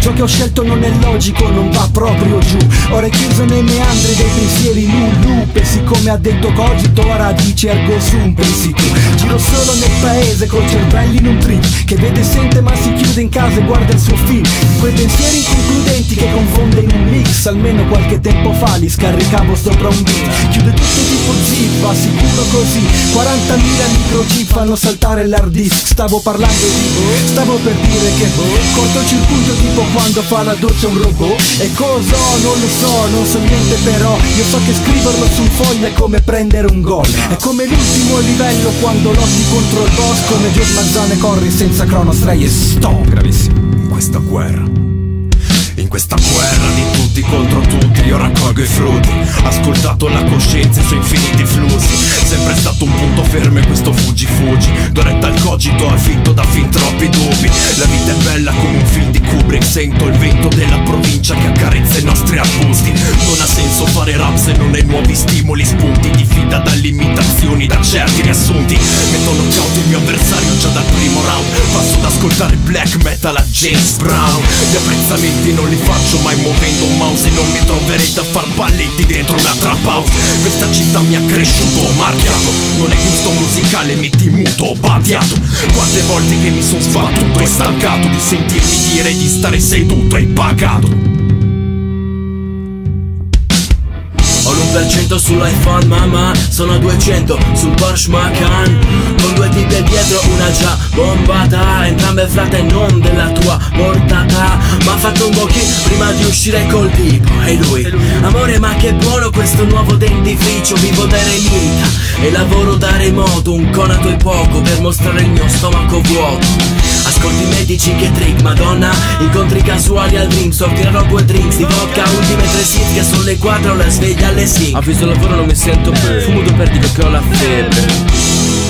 Ciò che ho scelto non è logico, non va proprio giù. Ora è chiuso nei meandri dei pensieri in un loop. E siccome ha detto cogito, ora dice ergo sum, pensi tu. Giro solo nel paese col cervello in un trip, che vede e sente ma si chiude in casa e guarda il suo film. Quei pensieri inconcludenti che confonde in un mix. Almeno qualche tempo fa li scaricavo sopra un beat. Chiude tutto tipo zip, va sicuro così. 40.000 microchip fanno saltare l'hard disk. Stavo parlando di, stavo per dire che cortocircuito tipo quando fa la doccia un robot. E cosa? Non lo so, non so niente però io so che scriverlo sul foglio è come prendere un gol. È come l'ultimo livello quando lotti contro il boss. Come Joe Mazzone corri senza Chronostrike e stop. Gravissimo. In questa guerra di tutti contro tutti io raccolgo i frutti. Ascoltato la coscienza e i suoi infiniti flussi. Sempre stato un punto fermo e questo fuggi. Doretta al cogito avvinto da fin troppi dubbi. La vita è bella come un film di Kubrick. Sento il vento della provincia che accarezza i nostri arbusti. Non ha senso fare rap se non hai nuovi stimoli. Spunti di fida dalle imitazioni, da certi riassunti. Metto knockout il mio avversario già dal primo round. Passo ad ascoltare black metal a James Brown. Gli apprezzamenti non li faccio mai muovendo un mouse. E non mi troverete a far balletti dentro una trap house. Questa città mi ha cresciuto, marchiato. Non è gusto musicale, metti muto, badiato. Quante volte che mi son sbattuto e stancato di sentirmi dire di stare seduto e pagato. Ho l'1% sull'iPhone, mamma, sono 200 sul Porsche Macan. Con due tipe dietro, una già bombata. Entrambe frate non della tua portata. Ma ha fatto un bocchino prima di uscire col tipo. E lui, amore ma che buono questo nuovo dentifricio. Vivo da eremita e lavoro da remoto. Un conato e poco per mostrare il mio stomaco vuoto. Ascolti medici che trick, madonna. Incontri casuali al drink, sortirò 2 drinks di vodka, ultime 3 sit che sono le 4, la sveglia alle 5. Avviso al lavoro non mi sento bene, fumo 2 per dire che ho la febbre.